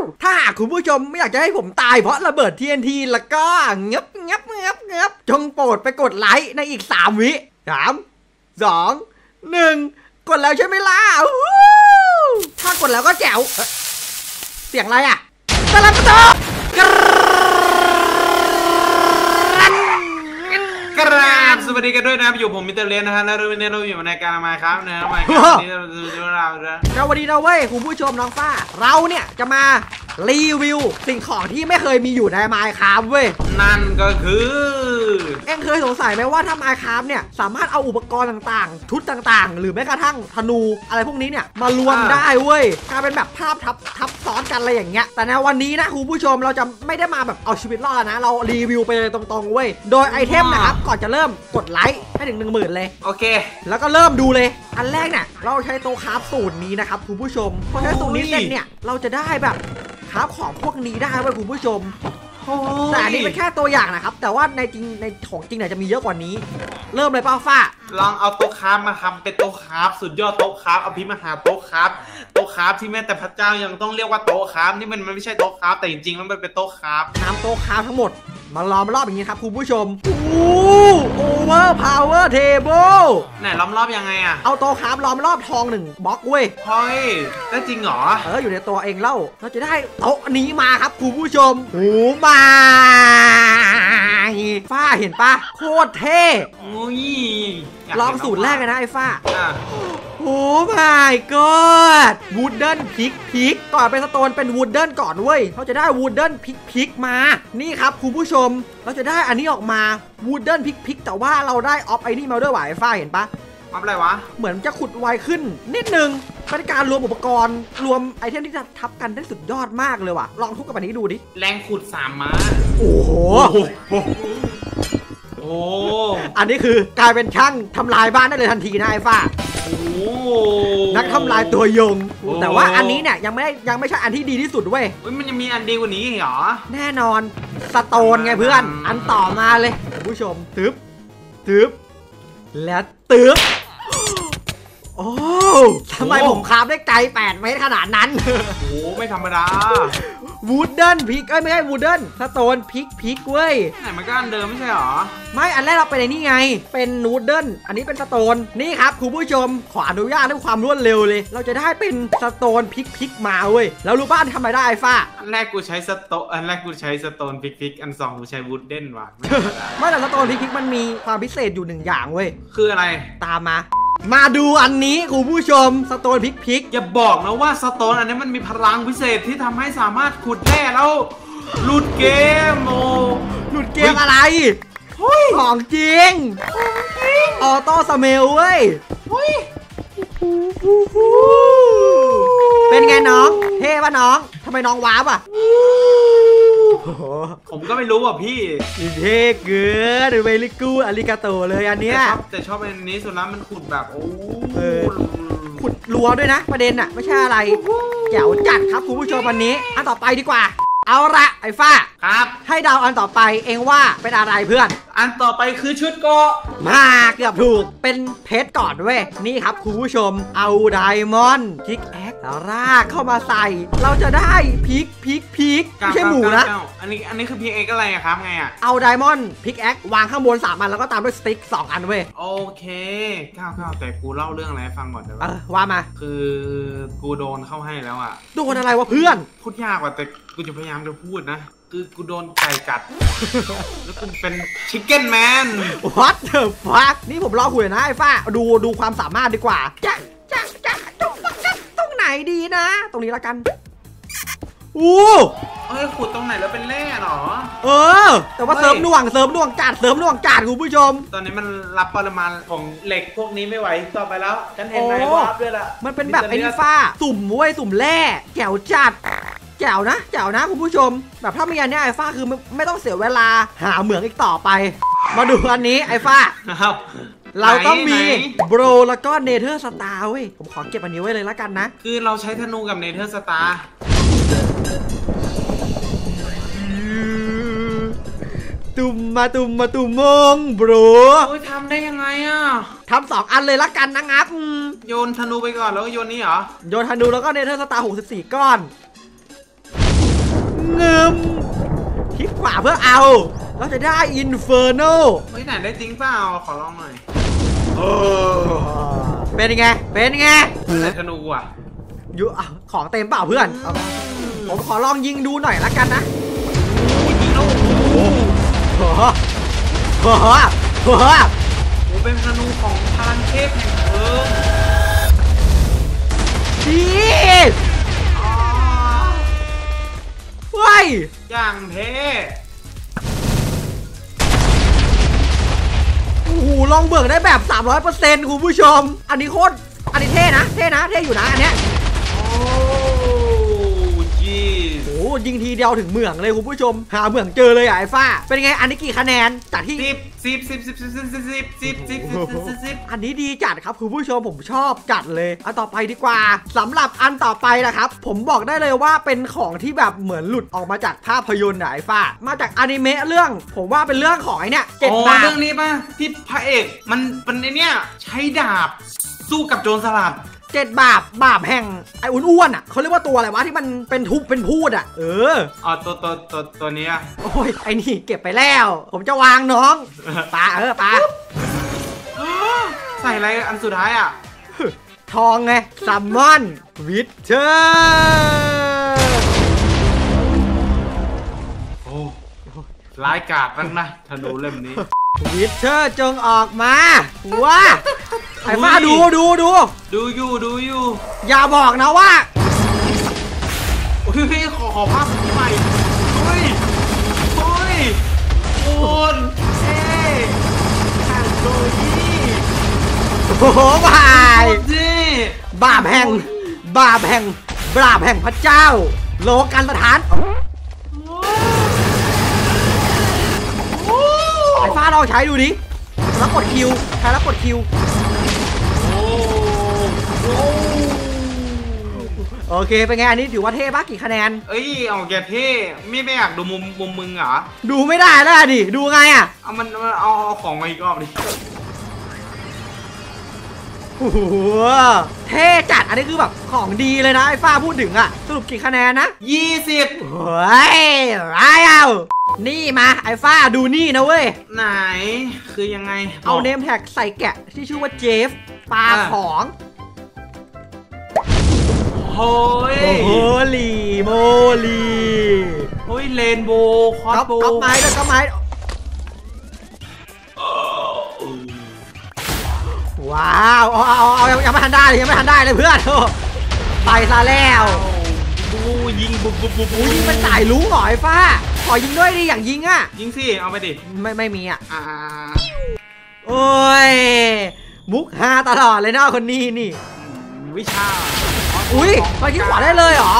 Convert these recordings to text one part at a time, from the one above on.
ถ้าหากคุณผู้ชมไม่อยากจะให้ผมตายเพราะระเบิด TNT แล้วก็เงียบจงโปรดไปกดไลค์ในอีก3 วิ3 2 1กดแล้วใช่ไหมล่ะถ้ากดแล้วก็แจ๋วเสียงอะไรอ่ะตะลับตะกราบสวัสดีกันด้วยนะครับอยู่ผมมิสเตอร์เลนนะฮะแล้ววันนี้เราอยู่ในการมาครับนะมาครับนี่เราจะสวัสดีนะเว้ยคุณผู้ชมน้องฟ้าเราเนี่ยจะมารีวิวสิ่งของที่ไม่เคยมีอยู่ใน Minecraft เว้ยนั่นก็คือเอ็งเคยสงสัยไหมว่าถ้า Minecraft เนี่ยสามารถเอาอุปกรณ์ต่างๆชุดต่างๆหรือแม้กระทั่งธนูอะไรพวกนี้เนี่ยมารวมได้เว้ยกลายเป็นแบบภาพทับซ้อนกันอะไรอย่างเงี้ยแต่ในวันนี้นะคุณผู้ชมเราจะไม่ได้มาแบบเอาชีวิตรอดนะเรารีวิวไปเลยตรงๆเว้ยโดยไอเทมนะครับก่อนจะเริ่มกดไลค์ให้ถึง 10,000เลยโอเคแล้วก็เริ่มดูเลยอันแรกเนี่ยเราใช้โต๊ะคราฟสูตรนี้นะครับคุณผู้ชมพอใช้สูตรนี้เสร็จเนี่ยเราจะได้แบบคราฟของพวกนี้ได้เว้ยคุณผู้ชมแต่อันนี้เป็นแค่ตัวอย่างนะครับแต่ว่าในของจริงเนี่ยจะมีเยอะกว่านี้เริ่มเลยป้าฟ้าลองเอาโต๊ะคราฟมาทำเป็นโต๊ะคราฟสุดยอดโต๊ะคราฟเอาพิมพ์มาหาโต๊ะคราฟที่แม้แต่พระเจ้ายังต้องเรียกว่าโต๊ะคราฟนี่มันไม่ใช่โต๊ะคราฟแต่จริงๆมันเป็นโต๊ะคราฟน้ำโต๊ะคราฟทั้งหมดมาล้อมรอบอย่างนี้ครับคุณผู้ชมโอเวอร์พาวเวอร์เทเบิลไหนล้อมรอบยังไงอะเอาโต๊ะคราฟล้อมรอบทอง1 บล็อกเว้ยเฮ้ยได้จริงเหรออยู่ในตัวเองเล่าเราจะได้โต๊ะนี้มาครับคุณผู้ชมมาฟ้าเห็นปะโคตรเท่ลองสูตรแรกเลยนะไอ้ฟ้าโอ้ my god วูดเดิลพิกก่อนเป็นสโตนเป็นวูดเดิลก่อนเว้ยเขาจะได้วูดเดิลพิกมานี่ครับคุณผู้ชมเราจะได้อันนี้ออกมาวูดเดิลพิกแต่ว่าเราได้ออฟไอนี่มาด้วยว่ะไอ้ฟ้าเห็นปะออฟอะไรวะเหมือนจะขุดไวขึ้นนิดนึงเป็นการรวมอุปกรณ์รวมไอเทมที่จะทับกันได้สุดยอดมากเลยว่ะลองทุบกับอันนี้ดูดิแรงขุด3 ม้าโอ้โหอันนี้คือกลายเป็นช่างทำลายบ้านได้เลยทันทีนะไอ้ฟ้านักทำลายตัวยงแต่ว่าอันนี้เนี่ยยังไม่ใช่อันที่ดีที่สุดเว้ยมันยังมีอันดีกว่านี้เหรอแน่นอนสโตนไงเพื่อนอันต่อมาเลยคุณผู้ชมตึ๊บและตึ๊บโอ้ทำไมผมคาบได้ไกล8 เมตรขนาดนั้นโอ้ไม่ธรรมดาวูดเดิลพิกไม่ใช่วูดเดิลสโตนพิกเว้ยไหนมันก็อันเดิมไม่ใช่หรอไม่อันแรกเราเป็นนี่ไงเป็นนูดเดิลอันนี้เป็นสโตนนี่ครับคุณผู้ชมขออนุญาตด้วยความรวดเร็วเลยเราจะได้เป็นสโตนพิกมาเว้ยแล้วรู้ป่ะทำไมได้ไอ้ฟ้าอันแรกกูใช้สโตนพิกอัน2กูใช้วูดเดิลว่ะไม่แต่สโตนพิกมันมีความพิเศษอยู่1 อย่างเว้ยคืออะไรตามมาดูอันนี้คุณผู้ชมสโตนพิกอย่าบอกนะว่าสโตนอันนี้มันมีพลังพิเศษที่ทำให้สามารถขุดแร่แล้วหลุดเกมหลุดเกมอะไรของจริงออโต้สเมลเว้ยเป็นไงน้องเท่ป่ะน้องทำไมน้องว้าวอ่ะผมก็ไม่รู้อ่ะพี่เท่เกินเวลิกูอาริกาโตเลยอันเนี้ยแต่ชอบอันนี้สุดแล้วมันขุดแบบขุดรัวด้วยนะประเด็นอะไม่ใช่อะไรแจ๋วจัดครับคุณผู้ชมวันนี้อันต่อไปดีกว่าเอาละไอ้ฟ้าครับให้เดาอันต่อไปเองว่าเป็นอะไรเพื่อนอันต่อไปคือชุดเกาะมาเกือบถูกเป็นเพชรก่อนเว้ยนี่ครับคุณผู้ชมเอาไดมอนด์พิกแอครากเข้ามาใส่เราจะได้พิกไม่ใช่หมูนะอันนี้คือพิกแอคอะไรอะครับไงอะเอาไดมอนด์พิกแอควางข้างบน3 อันแล้วก็ตามด้วยสติ๊ก2 อันเว้ยโอเคก้าวแต่กูเล่าเรื่องอะไรให้ฟังก่อนได้ปะว่ามาคือกูโดนเข้าให้แล้วอะโดนอะไรวะเพื่อนพูดยากว่ะแต่กูจะพยายามจะพูดนะคือกูโดนไก่กัดแล้วกูเป็นชิคเก้นแมน What the fuck นี่ผมรอคุยนะไอ้ฟ้าดูความสามารถดีกว่าจะตรงไหนดีนะตรงนี้ละกันขุดตรงไหนแล้วเป็นแร่หรอแต่ว่าเสริมหน่วงจัดคุณผู้ชมตอนนี้มันรับปริมาณของเหล็กพวกนี้ไม่ไหวต่อไปแล้วฉันเห็นในวาร์ปด้วยล่ะมันเป็นแบบไอ้นี่ฟ้าสุ่มเว้ยสุ่มแร่แจ๋วจัดแจ๋วนะคุณผู้ชมแบบถ้ามีอันนี้ไอ้ฟ้าคือไม่ต้องเสียเวลาหาเหมืองอีกต่อไปมาดูอันนี้ไอ้ฟ้าเราต้องมีโบรแล้วก็เนเธอร์สตาร์เว้ยผมขอเก็บอันนี้ไว้เลยละกันนะคือเราใช้ธนูกับเนเธอร์สตาร์ตุ่มมงโบรทำได้ยังไงอ่ะทำ2 อันเลยละกันนะงับโยนธนูไปก่อนแล้วโยนนี่เหรอโยนธนูแล้วก็เนเธอร์สตาร์64 ก้อนเงิมคลิกขวาเพื่อเอาเราจะได้อินเฟอร์โนเฮ้ยไหนได้จริงเปล่าขอลองหน่อยเป็นไงเป็นไงแต่ธนูอ่ะอยู่ของเต็มเปล่าเพื่อนผมขอลองยิงดูหน่อยละกันนะยิงแล้วโอ้เป็นธนูของพลังเทพแห่งเพลิงดีเฮ้ยอย่างเท่โอ้โหลองเบิกได้แบบ 300% คุณผู้ชมอันนี้โคตรอันนี้เท่นะเท่อยู่นะอันเนี้ยโอ้ยิงทีเดียวถึงเหมืองเลยคุณผู้ชมหาเหมืองเจอเลยไอ้ฟ้าเป็นไงอันนี้กี่คะแนนจากที่10อันนี้ดีจัดครับคุณผู้ชมผมชอบจัดเลยอันต่อไปดีกว่าสำหรับอันต่อไปนะครับผมบอกได้เลยว่าเป็นของที่แบบเหมือนหลุดออกมาจากภาพยนตร์ไอ้ฟ้ามาจากอนิเมะเรื่องผมว่าเป็นเรื่องของไอ้เนี่ย7 บาทเรื่องนี้ป่ะที่พระเอกมันเป็นไอ้เนี่ยใช้ดาบสู้กับโจรสลัด 7 บาปแห่งไอ้อ้วนๆอ่ะเขาเรียกว่าตัวอะไรวะที่มันเป็นทุบเป็นพูดอ่ะตัวนี้อ่ะโอ้ยไอ้นี่เก็บไปแล้วผมจะวางน้องปลาปลาใส่อะไรอันสุดท้ายอ่ะทองไงซัมมอนวิเทอร์โอ้ร้ายกาจมากนะธนูเล่มนี้วิเทอร์จงออกมาว้าไอ้ฟ้าดูอยู่อย่าบอกนะว่าพี่ขอภาพใหม่โอ้ยโอนโอ้โหบาปแห่งพระเจ้าโลกันสถานไอ้ฟ้าลองใช้ดูดิแล้วกดคิวใช้แล้วกดคิวโอเคเป็นไงอันนี้ถือว่าเท่ปะกี่คะแนนเอาแกเท่ไม่อยากดูมุมมึงเหรอดูไม่ได้แล้วดิดูไงอ่ะเอาของมาอีกรอบดิโอ้โหเท่จัดอันนี้คือแบบของดีเลยนะไอ้ฟ้าพูดถึงอ่ะสรุปกี่คะแนนนะ 20 เฮ้ยร้ายเอานี่มาไอ้ฟ้าดูนี่นะเว้ยไหนคือยังไงเอาเนมแท็กใส่แกะที่ชื่อว่าเจฟปลาของโฮ้ยโฮลีโมลีโอ้ยเรนโบว์คอสโบก็ไม้แล้วก็ไม้ว้าวเอายังไม่ทันได้เลยเพื่อนไปซะแล้วยิงบุบยิงเป็นสายลุ้งหน่อยฟ้าขอยิงด้วยดิอย่างยิงอ่ะยิงสิเอาไปดิไม่มีอ่ะโอ้ยมุกฮาตลอดเลยนะคนนี้นี่วิชาอุ้ยไปที่ขวาได้เลยเหรอ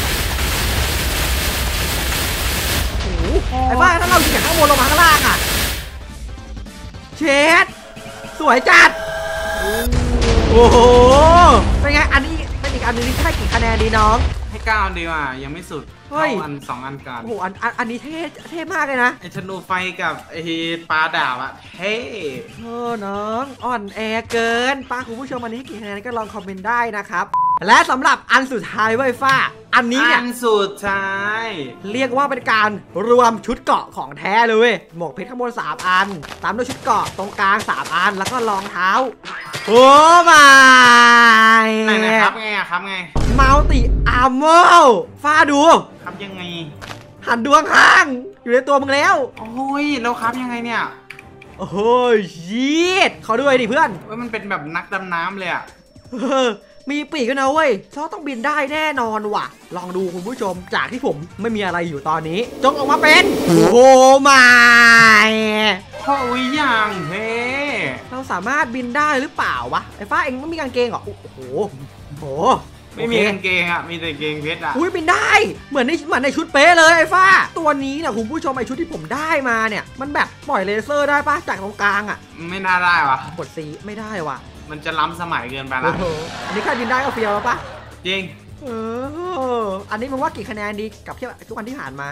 ไอ้บ้าถ้าเรายิงจากข้างบนลงมาข้างล่างอ่ะเช็ดสวยจัดโอ้โหเป็นไงอันนี้เป็นอีกอันนึงที่ให้กี่คะแนนดีน้องให้9ดีกว่ายังไม่สุดอัน2 อันกันโอ้โหอันนี้เท่มากเลยนะไอ้ธนูไฟกับไอ้ปลาดาบอะเท่น้องอ่อนแอเกินป้าคุณผู้ชมอันนี้กี่คะแนนก็ลองคอมเมนต์ได้นะครับและสำหรับอันสุดท้ายไว้ฟ้าอันนี้เนี่ยอันสุดท้ายเรียกว่าเป็นการรวมชุดเกราะของแท้เลยหมวกเพชรข้างบน3 อันตามด้วยชุดเกราะตรงกลาง3 อันแล้วก็รองเท้าโอ้มาไหนครับไงมัลติอาร์เมอร์ฟ้าดูครับยังไงหันดวงข้างอยู่ในตัวมึงแล้วโอ้ยแล้วครับยังไงเนี่ยโอ้ยยีดขอด้วยดิเพื่อนว่ามันเป็นแบบนักดำน้ำเลยอะมีปีกกันนะเว้ยชอบต้องบินได้แน่นอนว่ะลองดูคุณผู้ชมจากที่ผมไม่มีอะไรอยู่ตอนนี้จงออกมาเป็นโอ้ไม่โอ้ยอย่างเท่เราสามารถบินได้หรือเปล่าวะไอ้ฟ้าเองไม่มีกางเกงเหรอโอ้โหไม่มีกางเกงอ่ะมีแต่เกงเพชรอ่ะอุ้ยบินได้เหมือนในชุดเป๊ะเลยไอ้ฟ้าตัวนี้เนี่ยคุณผู้ชมไอ้ชุดที่ผมได้มาเนี่ยมันแบบปล่อยเลเซอร์ได้ปะจากตรงกลางอ่ะไม่น่าได้วะกดซีไม่ได้วะมันจะล้ำสมัยเกินไปละอันนี้แค่บินได้ก็เฟี้ยวแล้วปะจริงอันนี้มึงว่ากี่คะแนนดีกับทุกวันที่ผ่านมา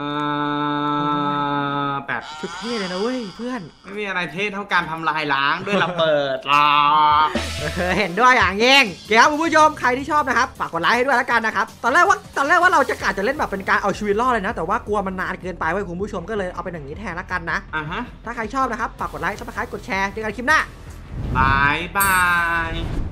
8 ชุดเท่เลยนะเว้ยเพื่อนไม่มีอะไรเท่เท่าการทำลายล้างด้วยระเบิดหรอเห็นด้วยอย่างยิ่งครับคุณผู้ชมใครที่ชอบนะครับฝากกดไลค์ให้ด้วยแล้วกันนะครับตอนแรกว่าเราจะกะจะเล่นแบบเป็นการเอาชีวิตรอดเลยนะแต่ว่ากลัวมันนานเกินไปเว้ยคุณผู้ชมก็เลยเอาเป็นอย่างนี้แทนแล้วกันนะถ้าใครชอบนะครับฝากกดไลค์ซับสไครต์กดแชร์เจอกันคลิปหน้าบาย